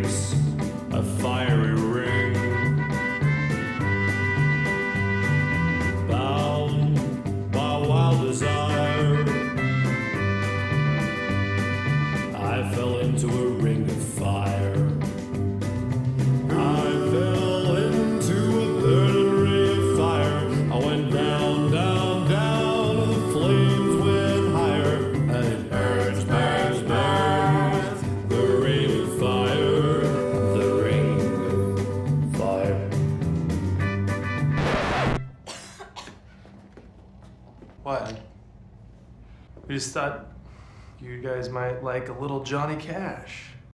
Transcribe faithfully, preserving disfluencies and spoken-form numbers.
makes a fiery ring. Bound by wild desire, I fell into a ring of fire. I fell into a burning ring of fire. I went down, down, down, and the flames went higher. And it burns, burns, burns, the ring of fire, the ring of fire. What? We just thought you guys might like a little Johnny Cash.